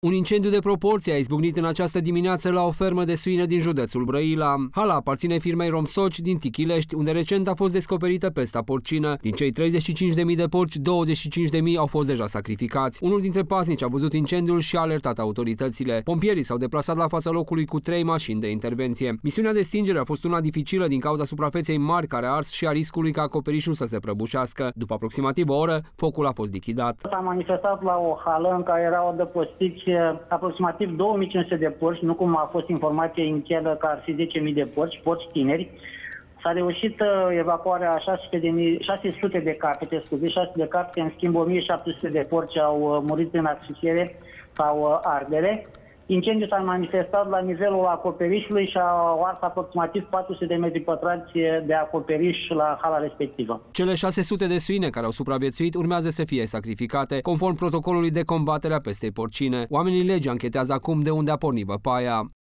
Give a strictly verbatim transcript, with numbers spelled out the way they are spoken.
Un incendiu de proporție a izbucnit în această dimineață la o fermă de suine din județul Brăila. Hala aparține firmei Romsoci din Tichilești, unde recent a fost descoperită pesta porcină. Din cei treizeci și cinci de mii de porci, douăzeci și cinci de mii au fost deja sacrificați. Unul dintre pasnici a văzut incendiul și a alertat autoritățile. Pompierii s-au deplasat la fața locului cu trei mașini de intervenție. Misiunea de stingere a fost una dificilă din cauza suprafeței mari care a ars și a riscului ca acoperișul să se prăbușească. După aproximativ o oră, focul a fost lichidat. S-a manifestat la o hală în care erau adăpostiți aproximativ două mii cinci sute de porci, nu cum a fost informație inițială că ar fi zece mii de porci, porci tineri. S-a reușit evacuarea a șase sute de capete, scuze, șase sute de capete, în schimb o mie șapte sute de porci au murit în asfixiere sau ardere. Incendiul s-a manifestat la nivelul acoperișului și a ars aproximativ patru sute de metri pătrați de acoperiș la hala respectivă. Cele șase sute de suine care au supraviețuit urmează să fie sacrificate, conform protocolului de combatere a pestei porcine. Oamenii legii anchetează acum de unde a pornit băpaia.